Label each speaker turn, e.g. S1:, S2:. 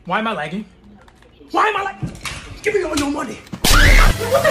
S1: Why am I lagging? Why am I lagging? Give me all your money. What the